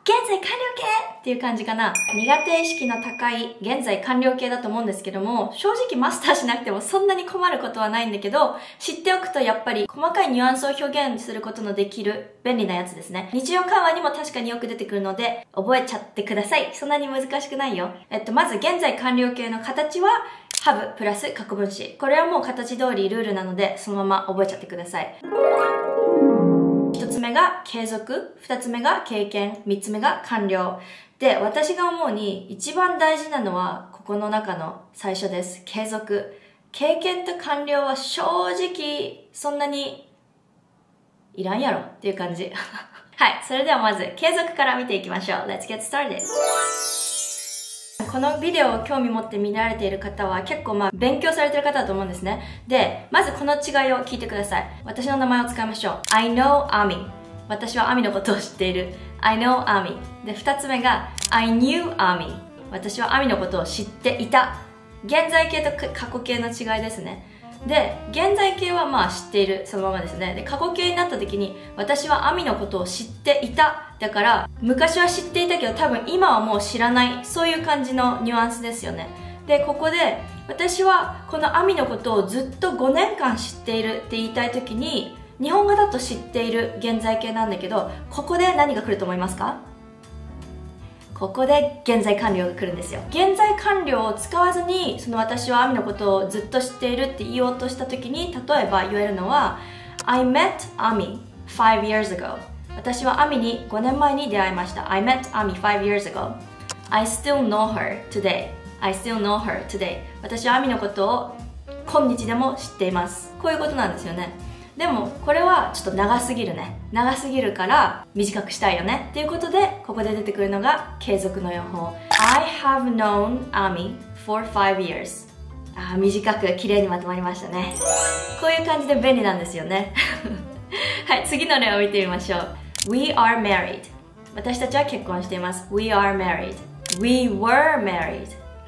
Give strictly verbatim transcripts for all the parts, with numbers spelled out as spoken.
現在完了形っていう感じかな。苦手意識の高い現在完了形だと思うんですけども、正直マスターしなくてもそんなに困ることはないんだけど、知っておくとやっぱり細かいニュアンスを表現することのできる便利なやつですね。日常会話にも確かによく出てくるので、覚えちゃってください。そんなに難しくないよ。えっと、まず現在完了形の形は、have プラス過去分詞。これはもう形通りルールなので、そのまま覚えちゃってください。一つ目が継続、二つ目が経験、三つ目が完了。で、私が思うに一番大事なのはここの中の最初です。継続。経験と完了は正直そんなにいらんやろっていう感じ。はい、それではまず継続から見ていきましょう。Let's get started! このビデオを興味持って見られている方は結構まあ勉強されてる方だと思うんですね。で、まずこの違いを聞いてください。私の名前を使いましょう。I know Ami。私はアミのことを知っている。I know Ami。で、二つ目が I knew Ami。私はアミのことを知っていた。現在形と過去形の違いですね。で、現在形はまあ知っている、そのままですね。で、過去形になった時に、私はアミのことを知っていた。だから、昔は知っていたけど多分今はもう知らない。そういう感じのニュアンスですよね。で、ここで、私はこのアミのことをずっとごねんかん知っているって言いたい時に、日本語だと知っている現在形なんだけど、ここで何が来ると思いますか？ここで現在完了が来るんですよ。現在完了を使わずに、その私はアミのことをずっと知っているって言おうとした時に、例えば言えるのは I met Ami five years ago。 私はアミにごねんまえに出会いました。 I met Ami five years ago。 I still know her today。 I still know her today。 私はアミのことを今日でも知っています。こういうことなんですよね。でもこれはちょっと長すぎるね。長すぎるから短くしたいよねっていうことで、ここで出てくるのが継続の予報。 I have known Ami for five years。 あー、短く綺麗にまとまりましたね。こういう感じで便利なんですよね。はい、次の例を見てみましょう。 We are married。 私たちは結婚しています。 We are married。 We were married。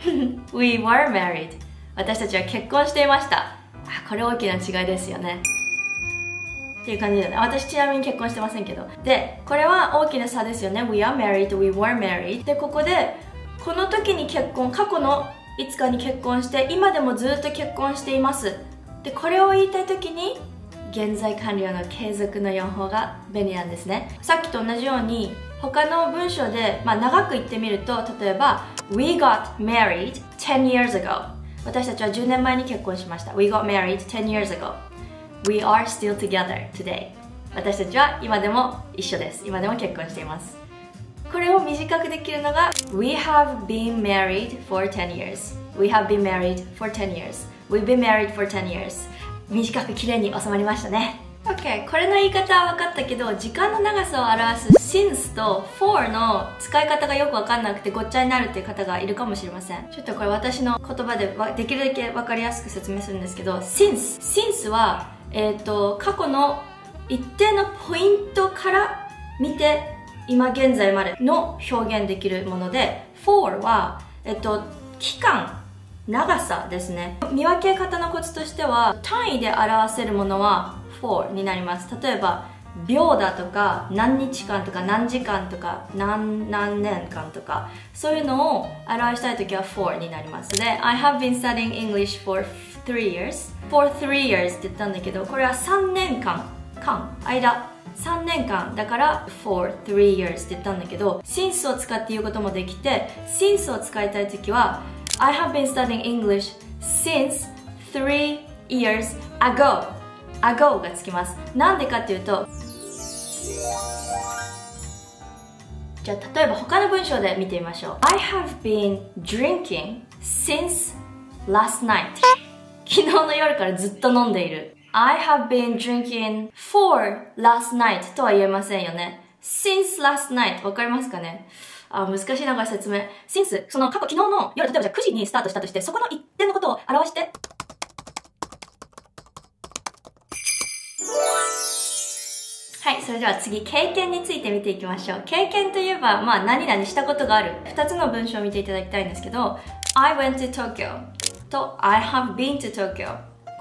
We were married。 私たちは結婚していました。あ、これ大きな違いですよねっていう感じだね。私ちなみに結婚してませんけど。で、これは大きな差ですよね。 We are married, we were married。 で、ここでこの時に結婚、過去のいつかに結婚して今でもずっと結婚しています。で、これを言いたい時に現在完了の継続の用法が便利なんですね。さっきと同じように他の文章で、まあ、長く言ってみると、例えば We got married ten years ago。 私たちはじゅうねんまえに結婚しました。 We got married ten years ago。We are still together today。 私たちは今でも一緒です。今でも結婚しています。これを短くできるのが We have been married for ten years。 We have been married for ten years。 We've been married for ten years。 短く綺麗に収まりましたね。 OK、 これの言い方は分かったけど、時間の長さを表す since と for の使い方がよく分かんなくてごっちゃになるっていう方がいるかもしれません。ちょっとこれ私の言葉でできるだけ分かりやすく説明するんですけど、 since since はえーと、過去の一定のポイントから見て今現在までの表現できるもので、 for は、えーと、期間、長さですね。見分け方のコツとしては、単位で表せるものは for になります。例えば秒だとか何日間とか何時間とか 何, 何年間とか、そういうのを表したいときは for になります。で、I have been studying English for three years for three years って言ったんだけど、これはさんねんかん、間、間、さんねんかんだから for three years って言ったんだけど、 since を使って言うこともできて、 since を使いたいときは I have been studying English since three years ago。 ago がつきます。なんでかっていうと、じゃあ例えば他の文章で見てみましょう。 I have been drinking since last night。 昨日の夜からずっと飲んでいる。 I have been drinking for last night とは言えませんよね。 since last night わかりますかね。あ、難しいな、これ説明。 since その過去、昨日の夜、例えばじゃあくじにスタートしたとして、そこの一点のことを表して、はい、それでは次、経験について見ていきましょう。経験といえば、まあ何々したことがある。二つの文章を見ていただきたいんですけど、I went to Tokyo と I have been to Tokyo。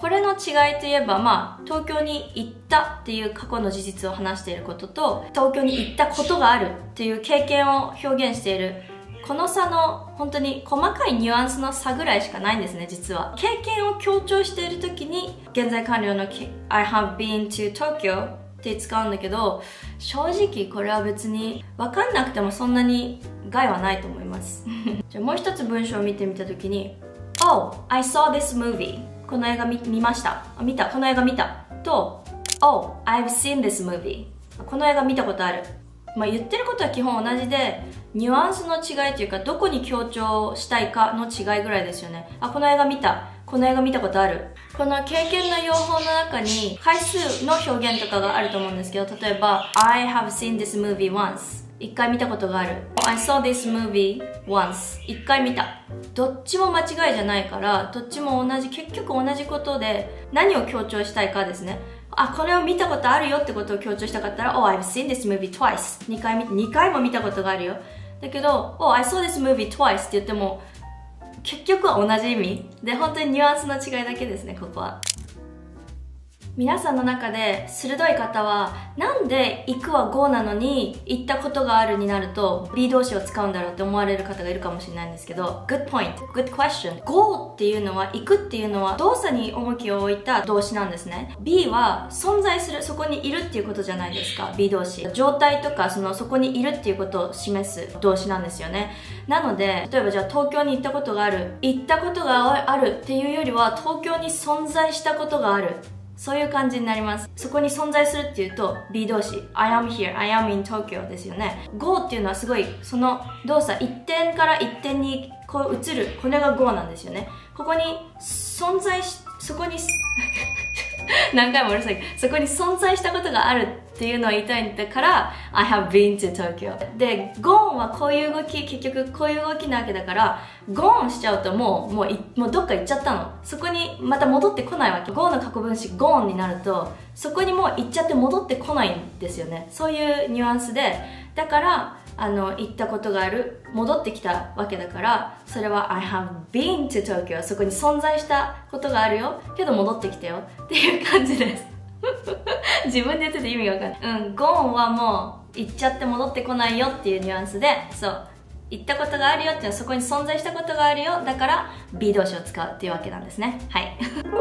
これの違いといえば、まあ、東京に行ったっていう過去の事実を話していることと、東京に行ったことがあるっていう経験を表現している。この差の本当に細かいニュアンスの差ぐらいしかないんですね、実は。経験を強調している時に、現在完了の I have been to Tokyo って使うんだけど、正直これは別に分かんなくてもそんなに害はないと思います。じゃあもう一つ文章を見てみた時に、Oh, I saw this movie. この映画 見, 見ました。見た。この映画見た。と、Oh, I've seen this movie. この映画見たことある。まあ、言ってることは基本同じで、ニュアンスの違いというか、どこに強調したいかの違いぐらいですよね。あ、この映画見た。この映画見たことある。この経験の用法の中に回数の表現とかがあると思うんですけど、例えば I have seen this movie once。一回見たことがある。I saw this movie once。一回見た。どっちも間違いじゃないから、どっちも同じ、結局同じことで何を強調したいかですね。あ、これを見たことあるよってことを強調したかったら Oh, I've seen this movie twice。二回見て、二回も見たことがあるよ。だけど Oh, I saw this movie twice って言っても結局は同じ意味で、本当にニュアンスの違いだけですね、ここは。皆さんの中で鋭い方は、なんで行くは go なのに行ったことがあるになると be 動詞を使うんだろうって思われる方がいるかもしれないんですけど、 Good point, good question。 go っていうのは、行くっていうのは動作に重きを置いた動詞なんですね。 be は存在する、そこにいるっていうことじゃないですか。 be 動詞、状態とかそのそこにいるっていうことを示す動詞なんですよね。なので、例えばじゃあ東京に行ったことがある、行ったことがあるっていうよりは東京に存在したことがある、そういう感じになります。そこに存在するっていうと be 動詞 I am here, I am in Tokyo ですよね。 go っていうのはすごいその動作、一点から一点にこう移る、これが go なんですよね。ここに存在し、そこに何回もうるさい、そこに存在したことがあるっていうのを言いたいんだから I have been to Tokyo で、 gone はこういう動き、結局こういう動きなわけだから gone しちゃうともうもういもうどっか行っちゃったの、そこにまた戻ってこないわけ。 go の過去分詞 gone になるとそこにもう行っちゃって戻ってこないんですよね。そういうニュアンスで、だからあの行ったことがある、戻ってきたわけだから、それは I have been to Tokyo、 そこに存在したことがあるよけど戻ってきたよっていう感じです自分で言ってて意味がわかんない。うん、gone はもう行っちゃって戻ってこないよっていうニュアンスで、そう行ったことがあるよっていうのはそこに存在したことがあるよ、だから be 動詞を使うっていうわけなんですね。はい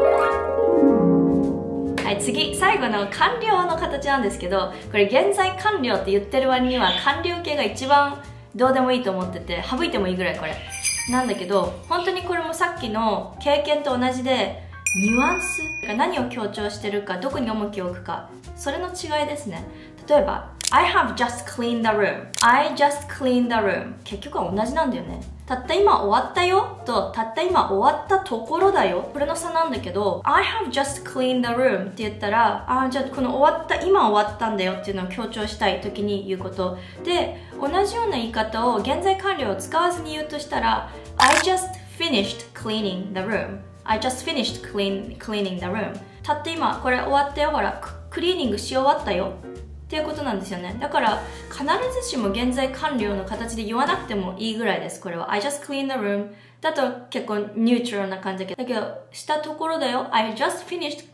はい、次、最後の完了の形なんですけど、これ現在完了って言ってる割には完了形が一番どうでもいいと思ってて、省いてもいいぐらいこれなんだけど、本当にこれもさっきの経験と同じで、ニュアンス、何を強調してるか、どこに重きを置くか、それの違いですね。例えば I have just cleaned the room、 I just cleaned the room、 結局は同じなんだよね。たった今終わったよと、たった今終わったところだよ、これの差なんだけど、 I have just cleaned the room って言ったら、あ、じゃあこの終わった、今終わったんだよっていうのを強調したい時に言うことで、同じような言い方を現在完了を使わずに言うとしたら I just finished cleaning the room、 I just finished clean, cleaning the room、 たった今これ終わったよ、ほらクリーニングし終わったよっていうことなんですよね。だから必ずしも現在完了の形で言わなくてもいいぐらいです。これは I just cleaned the room だと結構ニュートラルな感じだけど、だけどしたところだよ I just finished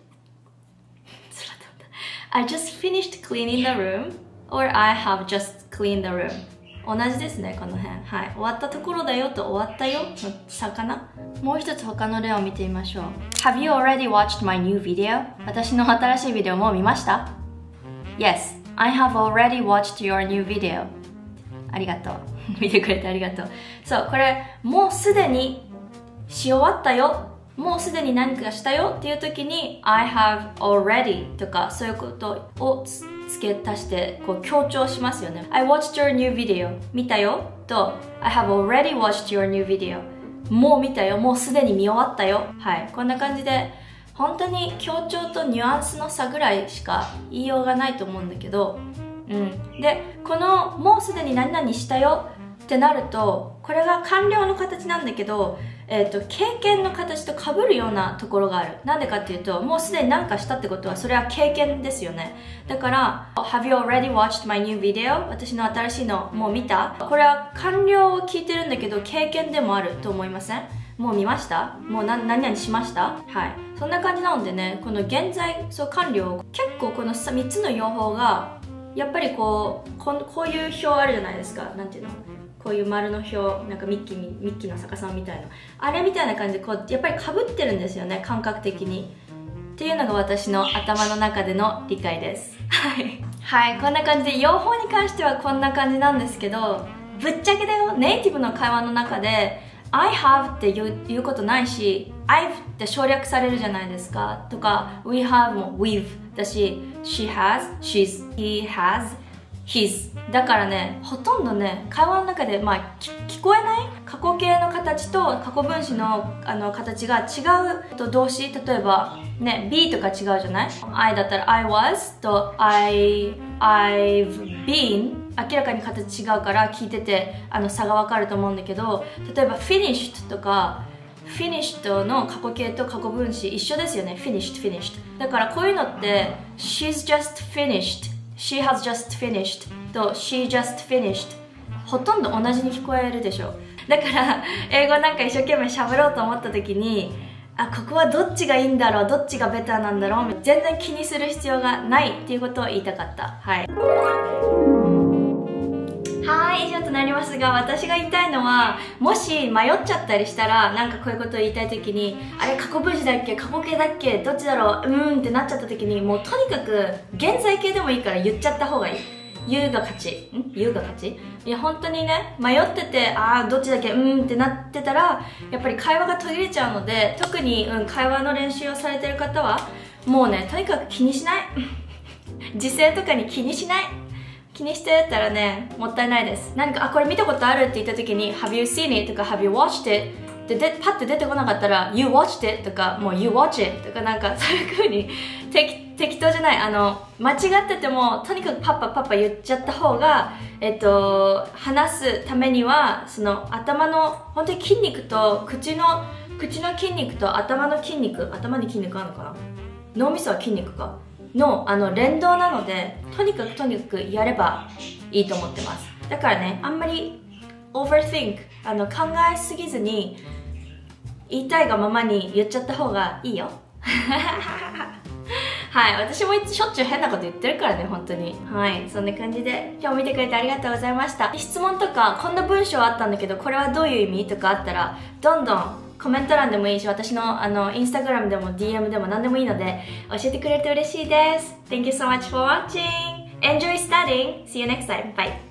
I just finished cleaning the room or I have just cleaned the room、 同じですね、この辺。はい、終わったところだよと終わったよの差かな。もう一つ他の例を見てみましょう。 Have you already watched my new video？ 私の新しいビデオもう見ました？ Yes, I have already watched your new video。 ありがとう見てくれてありがとう。そう、これもうすでにし終わったよ、もうすでに何かしたよっていう時に I have already とかそういうことを付け足してこう強調しますよね。 I watched your new video 見たよと I have already watched your new video もう見たよ、もうすでに見終わったよ。はい、こんな感じで本当に強調とニュアンスの差ぐらいしか言いようがないと思うんだけど、うん、でこのもうすでに何々したよってなるとこれが完了の形なんだけど、えーと、経験の形と被るようなところがある。なんでかっていうと、もうすでに何かしたってことはそれは経験ですよね。だから Have you already watched my new video？ 私の新しいのもう見た？これは完了を聞いてるんだけど経験でもあると思いません？ もう見ました？もう何何々しました？はい。そんな感じなのでね、この現在そう完了、結構このみっつの用法が、やっぱりこう、ここういう表あるじゃないですか。なんていうの？こういう丸の表、なんかミッキー、ミッキーの逆さまみたいな。あれみたいな感じで、こう、やっぱり被ってるんですよね、感覚的に。っていうのが私の頭の中での理解です。はい。はい、こんな感じで、用法に関してはこんな感じなんですけど、ぶっちゃけだよ、ネイティブの会話の中で、I have って言う、言うことないし、I've って省略されるじゃないですか。とか、we have も we've だし、she has, she's, he has, his。だからね、ほとんどね、会話の中で、まあ、聞こえない過去形の形と過去分詞のあの形が違うと動詞、例えば、ね、be とか違うじゃない？ I だったら I was と I, I've been。明らかに形違うから聞いててあの差がわかると思うんだけど、例えば finished とか finished の過去形と過去分詞一緒ですよね。 finished finished だからこういうのって she's just finished she has just finished と she just finished ほとんど同じに聞こえるでしょ。だから英語なんか一生懸命喋ろうと思った時に、あ、ここはどっちがいいんだろう、どっちがベターなんだろう、全然気にする必要がないっていうことを言いたかった。はい、はい、以上となりますが、私が言いたいのは、もし迷っちゃったりしたら、なんかこういうことを言いたいときに、あれ過去分詞だっけ過去形だっけどっちだろううーんってなっちゃったときに、もうとにかく現在形でもいいから言っちゃった方がいい。言うが勝ち。ん言うが勝ちいや、本当にね、迷ってて、あーどっちだっけうーんってなってたら、やっぱり会話が途切れちゃうので、特に、うん、会話の練習をされてる方は、もうね、とにかく気にしない。時制とかに気にしない。気にしてたらね、もったいないです。何か、あ、これ見たことあるって言った時に Have you seen it? とか Have you watched it? で、でパッて出てこなかったら You watched it? とかもう You watch it? とかなんかそういう風に適適当じゃない、あの、間違っててもとにかくパッパパッパ言っちゃった方が、えっと、話すためには、その頭の、本当に筋肉と口の、口の筋肉と頭の筋肉、頭に筋肉あるのかな？脳みそは筋肉か。の, あの連動なので、とにかくとにかくやればいいと思ってます。だからね、あんまり overthink あの考えすぎずに言いたいがままに言っちゃった方がいいよ。はい、私もしょっちゅう変なこと言ってるからね、本当に。はい、そんな感じで今日見てくれてありがとうございました。質問とか、こんな文章あったんだけどこれはどういう意味とかあったら、どんどんコメント欄でもいいし、私のあのインスタグラムでも ディーエム でも何でもいいので教えてくれると嬉しいです。 Thank you so much for watching. Enjoy studying. See you next time. Bye.